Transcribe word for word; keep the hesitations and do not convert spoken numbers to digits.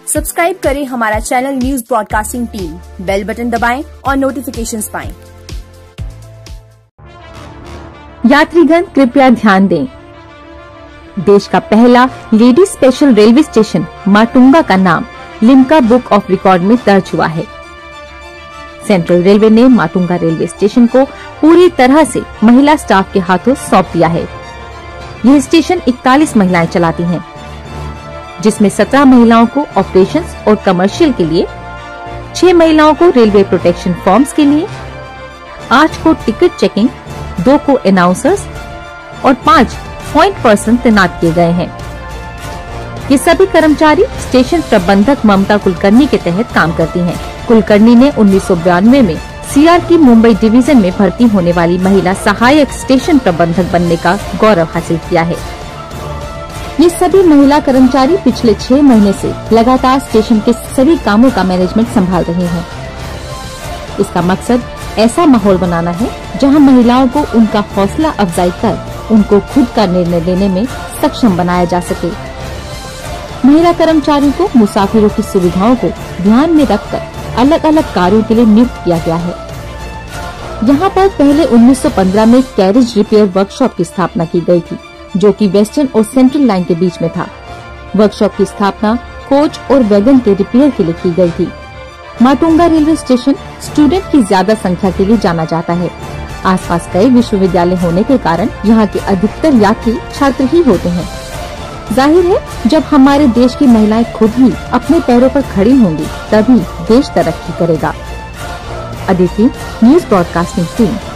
Subscribe करें हमारा channel news broadcasting team, bell button दबाएं और नोटिफिकेशंस पाएं। यात्रीगण कृपया ध्यान दें, देश का पहला lady special railway station Matunga का नाम लिम्का बुक ऑफ रिकॉर्ड में दर्ज हुआ है। सेंट्रल रेलवे ने माटुंगा रेलवे स्टेशन को पूरी तरह से महिला स्टाफ के हाथों सौंप दिया है। यह स्टेशन इकतालीस महिलाएं चलाती हैं, जिसमें सत्रह महिलाओं को ऑपरेशंस और कमर्शियल के लिए, छह महिलाओं को रेलवे प्रोटेक्शन फॉर्म्स के लिए, आठ को टिकट चेकिंग, दो को अनाउंसर्स और पांच पॉइंट पर्सन तैनात किए गए हैं। ये सभी कर्मचारी स्टेशन प्रबंधक ममता कुलकर्णी के तहत काम करती हैं। कुलकर्णी ने उन्नीस सौ बयानवे में सीआर की मुंबई डिवीजन में भर्ती होने वाली महिला सहायक स्टेशन प्रबंधक बनने का गौरव हासिल किया है। ये सभी महिला कर्मचारी पिछले छह महीने से लगातार स्टेशन के सभी कामों का मैनेजमेंट संभाल रही हैं। इसका मकसद ऐसा माहौल बनाना है जहां महिलाओं को उनका हौसला अफजाई कर उनको खुद का निर्णय लेने में सक्षम बनाया जा सके। महिला कर्मचारियों को मुसाफिरों की सुविधाओं को ध्यान में रखकर अलग अलग कार्यों के लिए नियुक्त किया गया है। यहाँ पर पहले उन्नीस सौ पंद्रह में कैरेज रिपेयर वर्कशॉप की स्थापना की गई थी, जो कि वेस्टर्न और सेंट्रल लाइन के बीच में था। वर्कशॉप की स्थापना कोच और वैगन के रिपेयर के लिए की गई थी। माटुंगा रेलवे स्टेशन स्टूडेंट की ज्यादा संख्या के लिए जाना जाता है। आसपास कई विश्वविद्यालय होने के कारण यहाँ के अधिकतर यात्री छात्र ही होते हैं। जाहिर है, जब हमारे देश की महिलाएं खुद ही अपने पैरों पर खड़ी होंगी, तभी देश तरक्की करेगा। Aditi, news broadcasting team.